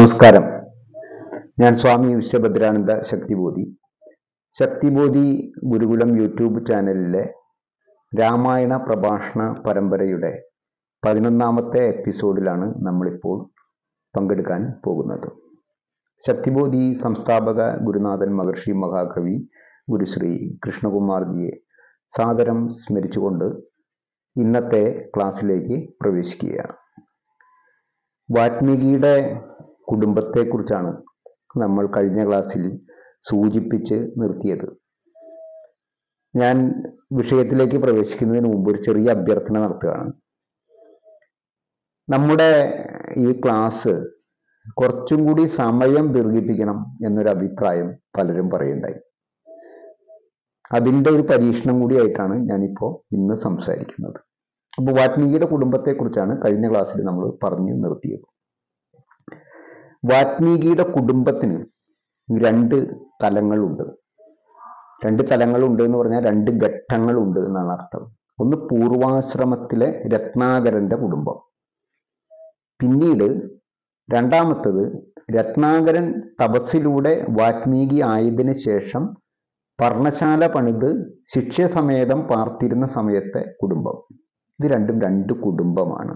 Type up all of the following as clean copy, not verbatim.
നമസ്കാരം. ഞാൻ സ്വാമി വിശ്വഭദ്രാനന്ദ ശക്തിബോധി. ശക്തിബോധി ഗുരുകുലം യൂട്യൂബ് ചാനലിലെ രാമായണ പ്രഭാഷണ പരമ്പരയുടെ 11ാമത്തെ എപ്പിസോഡിലാണ് നമ്മളിപ്പോൾ പങ്കെടുക്കാൻ പോകുന്നത്. ശക്തിബോധി സംസ്ഥാപക ഗുരുനാഥൻ മഹർഷി മഹാകവി ഗുരുശ്രീ കൃഷ്ണകുമാർജിയെ സാദരം സ്മരിച്ചുകൊണ്ട് ഇന്നത്തെ ക്ലാസ്സിലേക്ക് പ്രവേശിക്കുകയാണ്. വാൽമീകിയുടെ കുടുംബത്തെക്കുറിച്ചാണ് നമ്മൾ കഴിഞ്ഞ ക്ലാസ്സിൽ സൂചിപ്പിച്ച് നിർത്തിയത്. ഞാൻ വിഷയത്തിലേക്ക് പ്രവേശിക്കുന്നതിന് മുമ്പ് ഒരു ചെറിയ അഭ്യർത്ഥന നടത്തുകയാണ്. നമ്മുടെ ഈ ക്ലാസ് കുറച്ചും കൂടി സമയം ദീർഘിപ്പിക്കണം എന്നൊരു അഭിപ്രായം പലരും പറയുണ്ടായി. അതിൻ്റെ ഒരു പരീക്ഷണം കൂടിയായിട്ടാണ് ഞാനിപ്പോൾ ഇന്ന് സംസാരിക്കുന്നത്. അപ്പോൾ വാൽമീകിയുടെ കുടുംബത്തെക്കുറിച്ചാണ് കഴിഞ്ഞ ക്ലാസ്സിൽ നമ്മൾ പറഞ്ഞു നിർത്തിയത്. വാൽമീകിയുടെ കുടുംബത്തിന് രണ്ട് തലങ്ങളുണ്ട്. രണ്ട് തലങ്ങളുണ്ട് എന്ന് പറഞ്ഞാൽ രണ്ട് ഘട്ടങ്ങളുണ്ട് എന്നാണ് അർത്ഥം. ഒന്ന് പൂർവാശ്രമത്തിലെ രത്നാകരന്റെ കുടുംബം. പിന്നീട് രണ്ടാമത്തത് രത്നാകരൻ തപസ്സിലൂടെ വാൽമീകി ആയതിനു ശേഷം പർണശാല പണിത് ശിഷ്യസമേതം പാർത്തിരുന്ന സമയത്തെ കുടുംബം. ഇത് രണ്ടും രണ്ട് കുടുംബമാണ്.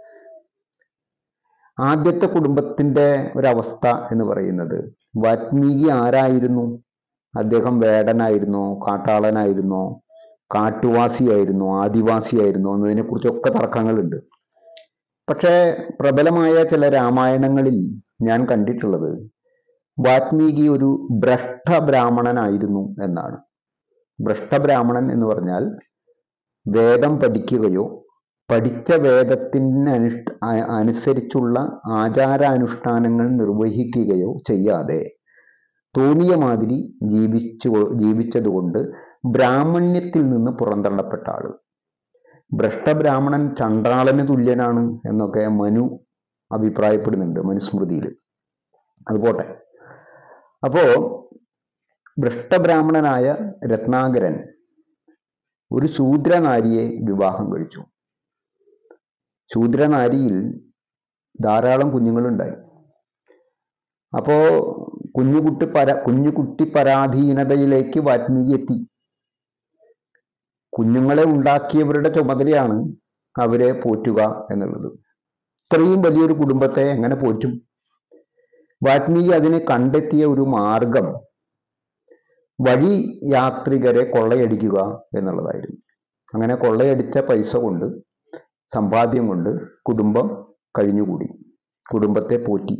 ആദ്യത്തെ കുടുംബത്തിന്റെ ഒരവസ്ഥ എന്ന് പറയുന്നത്, വാൽമീകി ആരായിരുന്നു? അദ്ദേഹം വേടനായിരുന്നോ, കാട്ടാളനായിരുന്നോ, കാട്ടുവാസിയായിരുന്നോ, ആദിവാസിയായിരുന്നോ എന്നതിനെ കുറിച്ചൊക്കെ തർക്കങ്ങളുണ്ട്. പക്ഷേ പ്രബലമായ ചില രാമായണങ്ങളിൽ ഞാൻ കണ്ടിട്ടുള്ളത് വാൽമീകി ഒരു ഭ്രഷ്ടബ്രാഹ്മണനായിരുന്നു എന്നാണ്. ഭ്രഷ്ടബ്രാഹ്മണൻ എന്ന് പറഞ്ഞാൽ വേദം പഠിക്കുകയോ പഠിച്ച വേദത്തിന് അനുസരിച്ചുള്ള ആചാരാനുഷ്ഠാനങ്ങൾ നിർവഹിക്കുകയോ ചെയ്യാതെ തോന്നിയ മാതിരി ജീവിച്ചതുകൊണ്ട് ബ്രാഹ്മണ്യത്തിൽ നിന്ന് പുറന്തള്ളപ്പെട്ട ആള്. ഭ്രഷ്ടബ്രാഹ്മണൻ ചണ്ഡാളന് തുല്യനാണ് എന്നൊക്കെ മനു അഭിപ്രായപ്പെടുന്നുണ്ട് മനുസ്മൃതിയിൽ. അതുപോട്ടെ. അപ്പോ ഭ്രഷ്ടബ്രാഹ്മണനായ രത്നാകരൻ ഒരു ശൂദ്രനാരിയെ വിവാഹം കഴിച്ചു. ശൂദ്രനാരിയിൽ ധാരാളം കുഞ്ഞുങ്ങളുണ്ടായി. അപ്പോ കുഞ്ഞുകുട്ടി പരാധീനതയിലേക്ക് വാൽമീകി എത്തി. കുഞ്ഞുങ്ങളെ ഉണ്ടാക്കിയവരുടെ ചുമതലയാണ് അവരെ പോറ്റുക എന്നുള്ളത്. ഇത്രയും വലിയൊരു കുടുംബത്തെ എങ്ങനെ പോറ്റും? വാൽമീകി അതിന് കണ്ടെത്തിയ ഒരു മാർഗം വഴി യാത്രികരെ കൊള്ളയടിക്കുക എന്നുള്ളതായിരുന്നു. അങ്ങനെ കൊള്ളയടിച്ച പൈസ കൊണ്ട്, സമ്പാദ്യം കൊണ്ട് കുടുംബം കഴിഞ്ഞുകൂടി, കുടുംബത്തെ പോറ്റി.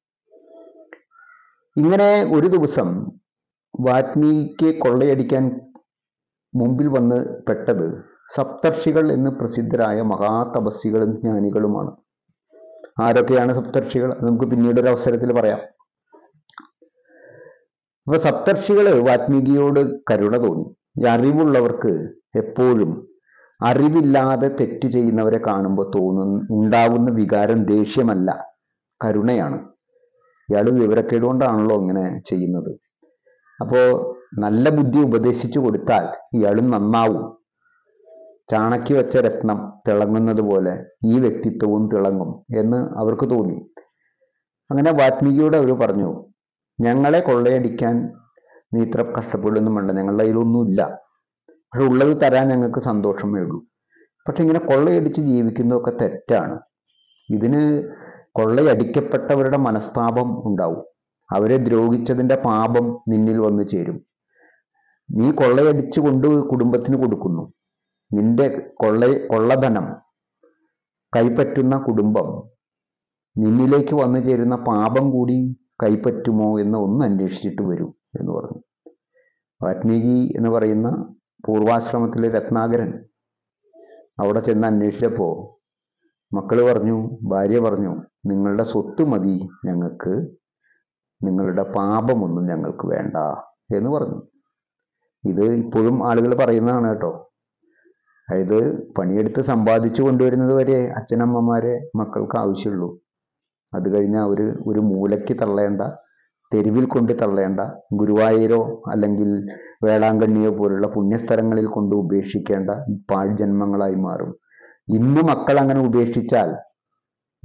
ഇങ്ങനെ ഒരു ദിവസം വാൽമീകിക്ക് കൊള്ളയടിക്കാൻ മുമ്പിൽ വന്ന് പെട്ടത് സപ്തർഷികൾ എന്ന് പ്രസിദ്ധരായ മഹാതപസ്സികളും ജ്ഞാനികളുമാണ്. ആരൊക്കെയാണ് സപ്തർഷികൾ? നമുക്ക് പിന്നീട് ഒരു അവസരത്തിൽ പറയാം. അപ്പൊ സപ്തർഷികള് വാൽമീകിയോട് കരുണ തോന്നി. ഈ അറിവുള്ളവർക്ക് എപ്പോഴും അറിവില്ലാതെ തെറ്റ് ചെയ്യുന്നവരെ കാണുമ്പോൾ ഉണ്ടാവുന്ന വികാരം ദേഷ്യമല്ല, കരുണയാണ്. ഇയാൾ വിവരക്കേടുകൊണ്ടാണല്ലോ ഇങ്ങനെ ചെയ്യുന്നത്. അപ്പോ നല്ല ബുദ്ധി ഉപദേശിച്ചു കൊടുത്താൽ ഇയാളും നന്നാവും. ചാണക്യ വെച്ച രത്നം തിളങ്ങുന്നത് പോലെ ഈ വ്യക്തിത്വവും തിളങ്ങും എന്ന് അവർക്ക് തോന്നി. അങ്ങനെ വാൽമീകിയോട് അവർ പറഞ്ഞു, ഞങ്ങളെ കൊള്ളയടിക്കാൻ നീ ഇത്ര കഷ്ടപ്പെടുന്നു വേണ്ട, ഞങ്ങളുടെ കയ്യിലൊന്നുമില്ല. പക്ഷെ ഉള്ളത് തരാൻ ഞങ്ങൾക്ക് സന്തോഷമേ ഉള്ളൂ. പക്ഷെ ഇങ്ങനെ കൊള്ളയടിച്ച് ജീവിക്കുന്നതൊക്കെ തെറ്റാണ്. ഇതിന് കൊള്ളയടിക്കപ്പെട്ടവരുടെ മനസ്താപം ഉണ്ടാവും. അവരെ ദ്രോഹിച്ചതിൻ്റെ പാപം നിന്നിൽ വന്നു ചേരും. നീ കൊള്ളയടിച്ചു കൊണ്ട് കുടുംബത്തിന് കൊടുക്കുന്നു. നിന്റെ കൊള്ളധനം കൈപ്പറ്റുന്ന കുടുംബം നിന്നിലേക്ക് വന്നു ചേരുന്ന പാപം കൂടി കൈപ്പറ്റുമോ എന്ന് ഒന്ന് അന്വേഷിച്ചിട്ട് വരൂ എന്ന് പറഞ്ഞു. വാൽമീകി എന്ന് പറയുന്ന പൂർവാശ്രമത്തിലെ രത്നാകരൻ അവിടെ ചെന്ന് അന്വേഷിച്ചപ്പോൾ മക്കള് പറഞ്ഞു, ഭാര്യ പറഞ്ഞു, നിങ്ങളുടെ സ്വത്ത് മതി ഞങ്ങൾക്ക്, നിങ്ങളുടെ പാപമൊന്നും ഞങ്ങൾക്ക് വേണ്ട എന്ന് പറഞ്ഞു. ഇത് ഇപ്പോഴും ആളുകൾ പറയുന്നതാണ് കേട്ടോ. അതായത് പണിയെടുത്ത് സമ്പാദിച്ചു കൊണ്ടുവരുന്നത് വരെ അച്ഛനമ്മമാരെ മക്കൾക്ക് ആവശ്യമുള്ളൂ. അത് കഴിഞ്ഞാൽ ഒരു മൂലയ്ക്ക് തള്ളേണ്ട, തെരുവിൽ കൊണ്ട് തള്ളേണ്ട, ഗുരുവായൂരോ അല്ലെങ്കിൽ വേളാങ്കണ്ണിയോ പോലുള്ള പുണ്യസ്ഥലങ്ങളിൽ കൊണ്ട് ഉപേക്ഷിക്കേണ്ട പാഴ്ജന്മങ്ങളായി മാറും. ഇന്ന് മക്കൾ അങ്ങനെ ഉപേക്ഷിച്ചാൽ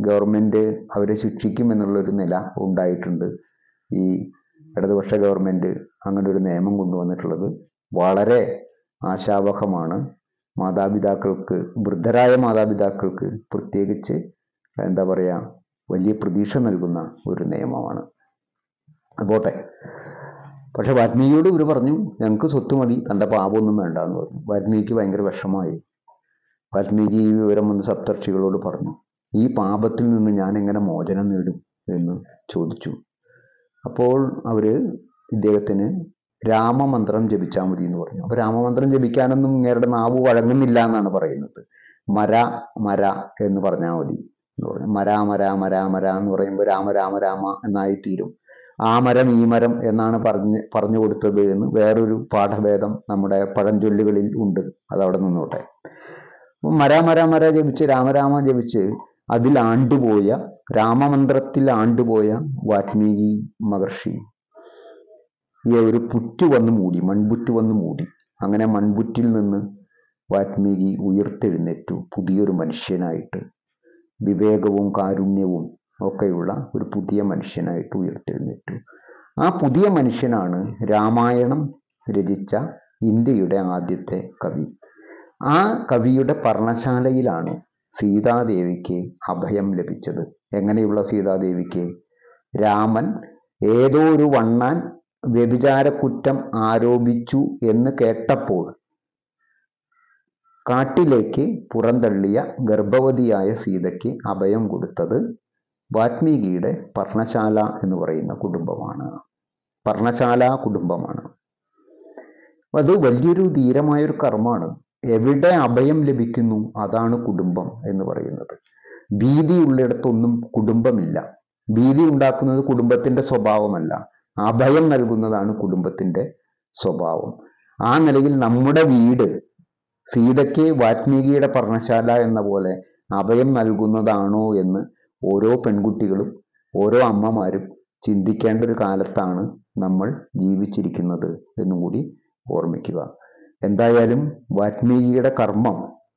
ഗവൺമെൻറ് അവരെ ശിക്ഷിക്കുമെന്നുള്ളൊരു നില ഉണ്ടായിട്ടുണ്ട്. ഈ ഇടതുപക്ഷ ഗവൺമെൻറ് അങ്ങനെ ഒരു നിയമം കൊണ്ടുവന്നിട്ടുള്ളത് വളരെ ആശാവഹമാണ്. മാതാപിതാക്കൾക്ക്, വൃദ്ധരായ മാതാപിതാക്കൾക്ക് പ്രത്യേകിച്ച് എന്താ പറയുക, വലിയ പ്രതീക്ഷ നൽകുന്ന ഒരു നിയമമാണ്. പോട്ടെ. പക്ഷെ വാൽമീകിയോട് ഇവർ പറഞ്ഞു, ഞങ്ങൾക്ക് സ്വത്ത് മതി, തൻ്റെ പാപമൊന്നും വേണ്ട എന്ന് പറഞ്ഞു. വാൽമീകിക്ക് ഭയങ്കര വിഷമമായി. വാൽമീകി ഈ വിവരം വന്ന് സപ്തർഷികളോട് പറഞ്ഞു. ഈ പാപത്തിൽ നിന്ന് ഞാൻ എങ്ങനെ മോചനം നേടും എന്ന് ചോദിച്ചു. അപ്പോൾ അവർ ഇദ്ദേഹത്തിന് രാമമന്ത്രം ജപിച്ചാൽ മതി എന്ന് പറഞ്ഞു. അപ്പോൾ രാമമന്ത്രം ജപിക്കാനൊന്നും ഇങ്ങേരുടെ നാവ് വഴങ്ങുന്നില്ല എന്നാണ് പറയുന്നത്. മര മര എന്ന് പറഞ്ഞാൽ മതി എന്ന് പറഞ്ഞു. മര മര മര മര എന്ന് പറയുമ്പോൾ രാമ രാമ രാമ എന്നായി തീരും. ആ മരം ഈ മരം എന്നാണ് പറഞ്ഞു കൊടുത്തത് എന്ന് വേറൊരു പാഠഭേദം നമ്മുടെ പഴഞ്ചൊല്ലുകളിൽ ഉണ്ട്. അതവിടെ നിന്നോട്ടെ. മര മര മര ജപിച്ച് രാമരാമ ജപിച്ച് അതിൽ ആണ്ടുപോയ, രാമമന്ത്രത്തിൽ ആണ്ടുപോയ വാൽമീകി മഹർഷി ഒരു പുറ്റു വന്ന് മൂടി, മൺപുറ്റു വന്ന് മൂടി. അങ്ങനെ മൺപുറ്റിൽ നിന്ന് വാൽമീകി ഉയർത്തെഴുന്നേറ്റു പുതിയൊരു മനുഷ്യനായിട്ട്, വിവേകവും കാരുണ്യവും ഒക്കെയുള്ള ഒരു പുതിയ മനുഷ്യനായിട്ട് ഉയർത്തെഴുന്നേറ്റു. ആ പുതിയ മനുഷ്യനാണ് രാമായണം രചിച്ച ഇന്ത്യയുടെ ആദ്യത്തെ കവി. ആ കവിയുടെ പർണശാലയിലാണ് സീതാദേവിക്ക് അഭയം ലഭിച്ചത്. എങ്ങനെയുള്ള സീതാദേവിക്ക്? രാമൻ ഏതോ ഒരു വണ്ണാൻ വ്യഭിചാരക്കുറ്റം ആരോപിച്ചു എന്ന് കേട്ടപ്പോൾ കാട്ടിലേക്ക് പുറന്തള്ളിയ ഗർഭവതിയായ സീതയ്ക്ക് അഭയം കൊടുത്തത് വാൽമീകിയുടെ പർണശാല എന്ന് പറയുന്ന കുടുംബമാണ്. പർണശാല കുടുംബമാണ്. അത് വലിയൊരു ധീരമായൊരു കർമ്മമാണ്. എവിടെ അഭയം ലഭിക്കുന്നു അതാണ് കുടുംബം എന്ന് പറയുന്നത്. ഭീതി ഉള്ളിടത്തൊന്നും കുടുംബമില്ല. ഭീതി ഉണ്ടാക്കുന്നത് കുടുംബത്തിന്റെ സ്വഭാവമല്ല, അഭയം നൽകുന്നതാണ് കുടുംബത്തിന്റെ സ്വഭാവം. ആ നിലയിൽ നമ്മുടെ വീട് സീതയ്ക്ക് വാൽമീകിയുടെ പർണശാല എന്ന പോലെ അഭയം നൽകുന്നതാണോ എന്ന് ഓരോ പെൺകുട്ടികളും ഓരോ അമ്മമാരും ചിന്തിക്കേണ്ട ഒരു കാലത്താണ് നമ്മൾ ജീവിച്ചിരിക്കുന്നത് എന്നും കൂടി ഓർമ്മിക്കുക. എന്തായാലും വാൽമീകിയുടെ കർമ്മം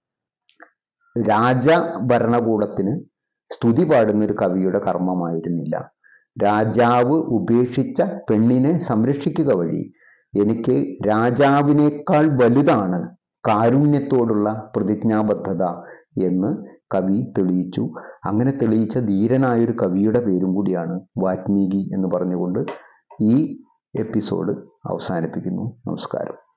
രാജഭരണകൂടത്തിന് സ്തുതി പാടുന്ന ഒരു കവിയുടെ കർമ്മമായിരുന്നില്ല. രാജാവ് ഉപേക്ഷിച്ച പെണ്ണിനെ സംരക്ഷിക്കുക വഴി എനിക്ക് രാജാവിനേക്കാൾ വലുതാണ് കാരുണ്യത്തോടുള്ള പ്രതിജ്ഞാബദ്ധത എന്ന് കവി തെളിയിച്ചു. അങ്ങനെ തെളിയിച്ച ധീരനായൊരു കവിയുടെ പേരും കൂടിയാണ് വാൽമീകി എന്ന് പറഞ്ഞുകൊണ്ട് ഈ എപ്പിസോഡ് അവസാനിപ്പിക്കുന്നു. നമസ്കാരം.